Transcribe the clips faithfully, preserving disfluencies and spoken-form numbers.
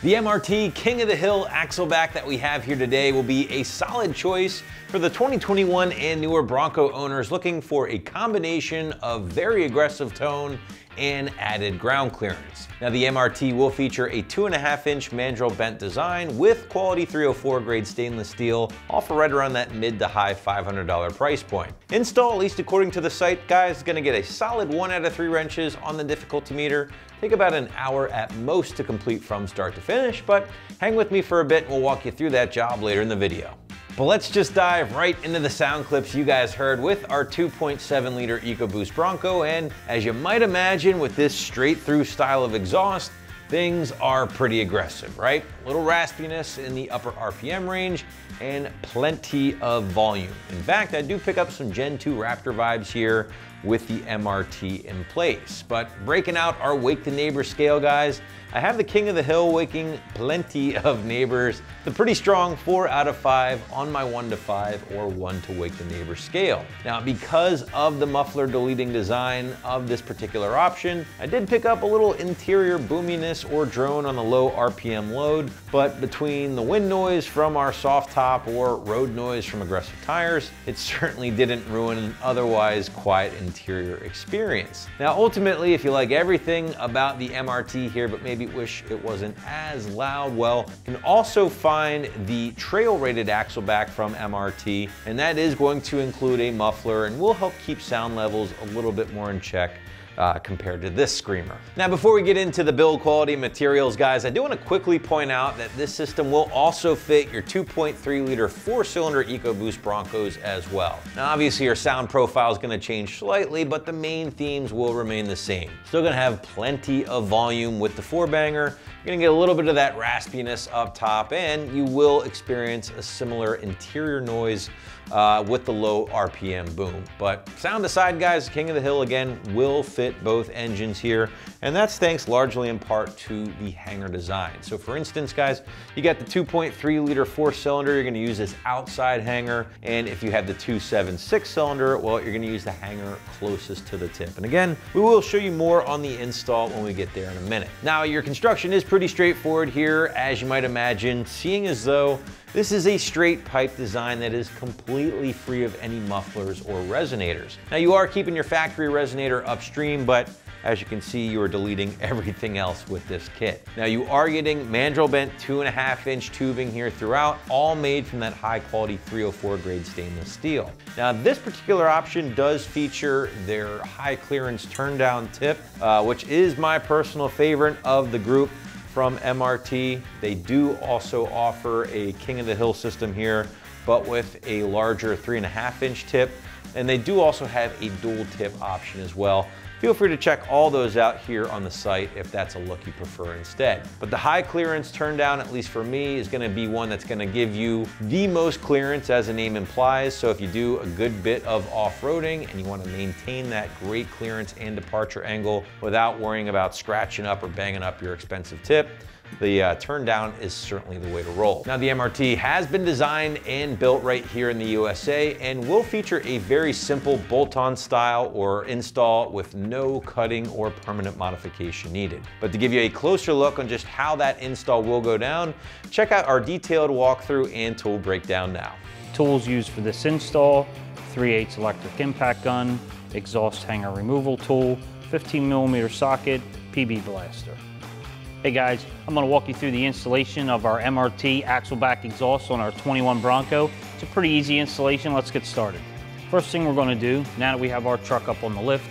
The M R T King of the Hill Axleback that we have here today will be a solid choice for the twenty twenty-one and newer Bronco owners looking for a combination of very aggressive tone and added ground clearance. Now the M R T will feature a two and a half inch mandrel bent design with quality three oh four grade stainless steel, all for right around that mid to high five hundred dollar price point. Install, at least according to the site, guys, is gonna get a solid one out of three wrenches on the difficulty meter. Take about an hour at most to complete from start to finish, but hang with me for a bit and we'll walk you through that job later in the video. But let's just dive right into the sound clips you guys heard with our two point seven liter EcoBoost Bronco, and as you might imagine with this straight through style of exhaust, things are pretty aggressive, right? A little raspiness in the upper R P M range and plenty of volume. In fact, I do pick up some Gen two Raptor vibes here with the M R T in place. But breaking out our Wake the Neighbor scale, guys, I have the King of the Hill waking plenty of neighbors. The pretty strong four out of five on my one to five or one to Wake the Neighbor scale. Now, because of the muffler deleting design of this particular option, I did pick up a little interior boominess or drone on the low R P M load, but between the wind noise from our soft top or road noise from aggressive tires, it certainly didn't ruin an otherwise quiet interior experience. Now, ultimately, if you like everything about the M R T here, but maybe wish it wasn't as loud, well, you can also find the trail rated Axleback from M R T, and that is going to include a muffler and will help keep sound levels a little bit more in check Uh, compared to this Screamer. Now, before we get into the build quality materials, guys, I do want to quickly point out that this system will also fit your two point three liter four cylinder EcoBoost Broncos as well. Now, obviously your sound profile is going to change slightly, but the main themes will remain the same. Still going to have plenty of volume with the four banger. You're going to get a little bit of that raspiness up top, and you will experience a similar interior noise uh, with the low R P M boom. But sound aside, guys, King of the Hill again will fit both engines here, and that's thanks largely in part to the hanger design. So for instance, guys, you got the two point three liter four cylinder, you're going to use this outside hanger, and if you have the two point seven six cylinder, well, you're going to use the hanger closest to the tip. And again, we will show you more on the install when we get there in a minute. Now, your construction is pretty straightforward here, as you might imagine, seeing as though this is a straight pipe design that is completely free of any mufflers or resonators. Now, you are keeping your factory resonator upstream, but as you can see, you are deleting everything else with this kit. Now, you are getting mandrel bent two and a half inch tubing here throughout, all made from that high quality three oh four grade stainless steel. Now, this particular option does feature their high clearance turn down tip, uh, which is my personal favorite of the group from M R T. They do also offer a King of the Hill system here, but with a larger three and a half inch tip. And they do also have a dual tip option as well. Feel free to check all those out here on the site if that's a look you prefer instead. But the high clearance turn down, at least for me, is gonna be one that's gonna give you the most clearance, as the name implies. So if you do a good bit of off-roading and you wanna maintain that great clearance and departure angle without worrying about scratching up or banging up your expensive tip, the uh, turn down is certainly the way to roll. Now, the M R T has been designed and built right here in the U S A and will feature a very simple bolt-on style or install with no cutting or permanent modification needed. But to give you a closer look on just how that install will go down, check out our detailed walkthrough and tool breakdown now. Tools used for this install: three eighths electric impact gun, exhaust hanger removal tool, fifteen millimeter socket, P B blaster. Hey guys, I'm going to walk you through the installation of our M R T Axleback exhaust on our twenty-one Bronco. It's a pretty easy installation. Let's get started. First thing we're going to do, now that we have our truck up on the lift,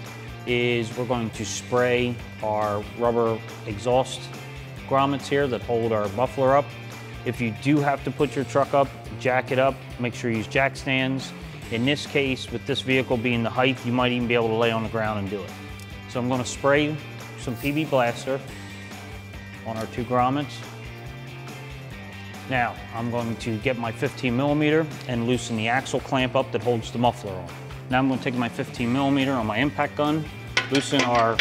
is we're going to spray our rubber exhaust grommets here that hold our muffler up. If you do have to put your truck up, jack it up, make sure you use jack stands. In this case, with this vehicle being the height, you might even be able to lay on the ground and do it. So I'm going to spray some P B blaster on our two grommets. Now, I'm going to get my fifteen millimeter and loosen the axle clamp up that holds the muffler on. Now I'm going to take my fifteen millimeter on my impact gun, loosen our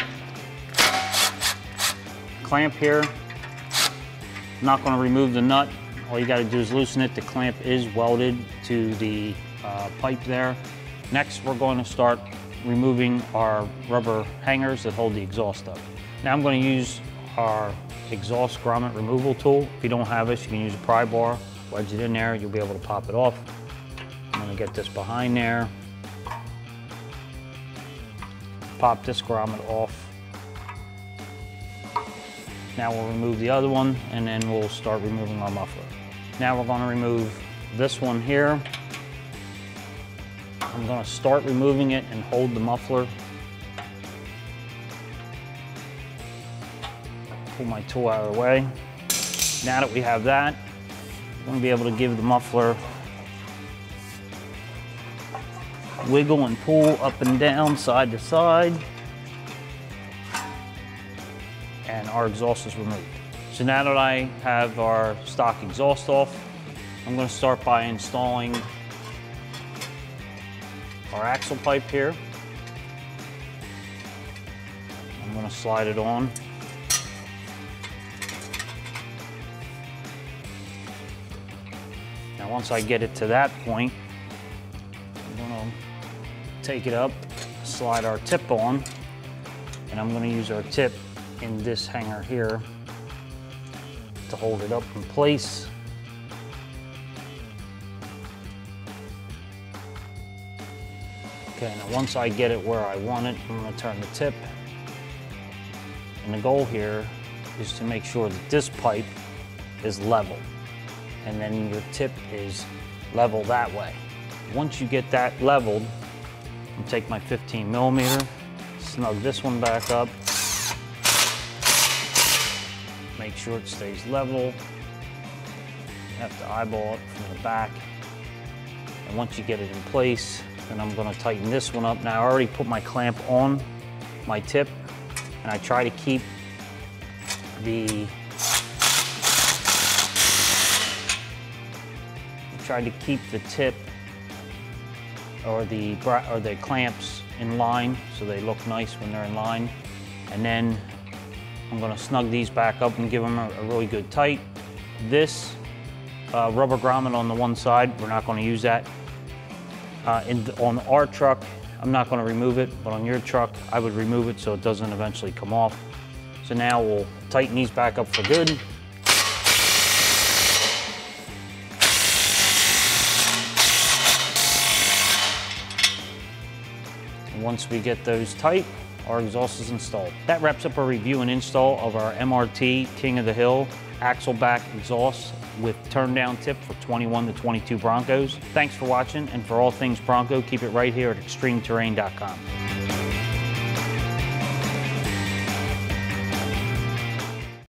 clamp here. I'm not going to remove the nut. All you got to do is loosen it. The clamp is welded to the uh, pipe there. Next, we're going to start removing our rubber hangers that hold the exhaust up. Now I'm going to use our exhaust grommet removal tool. If you don't have this, you can use a pry bar, wedge it in there, you'll be able to pop it off. I'm gonna get this behind there. Pop this grommet off. Now we'll remove the other one, and then we'll start removing our muffler. Now we're gonna remove this one here. I'm gonna start removing it and hold the muffler. Pull my tool out of the way. Now that we have that, I'm gonna be able to give the muffler wiggle and pull up and down, side to side. And our exhaust is removed. So now that I have our stock exhaust off, I'm gonna start by installing our axle pipe here. I'm gonna slide it on. Now once I get it to that point, I'm gonna take it up, slide our tip on, and I'm gonna use our tip in this hanger here to hold it up in place. Okay, now once I get it where I want it, I'm gonna turn the tip. And the goal here is to make sure that this pipe is level. And then your tip is level that way. Once you get that leveled, I'll take my fifteen millimeter, snug this one back up, make sure it stays level. You have to eyeball it from the back. And once you get it in place, then I'm gonna tighten this one up. Now I already put my clamp on my tip, and I try to keep the I try to keep the tip or the or the clamps in line so they look nice when they're in line. And then I'm gonna snug these back up and give them a, a really good tight. This uh, rubber grommet on the one side, we're not gonna use that. Uh, in the, on our truck, I'm not gonna remove it, but on your truck, I would remove it so it doesn't eventually come off. So now we'll tighten these back up for good. And once we get those tight, our exhaust is installed. That wraps up our review and install of our M R T King of the Hill axle back exhaust with turn down tip for twenty-one to twenty-two Broncos. Thanks for watching, and for all things Bronco, keep it right here at extreme terrain dot com.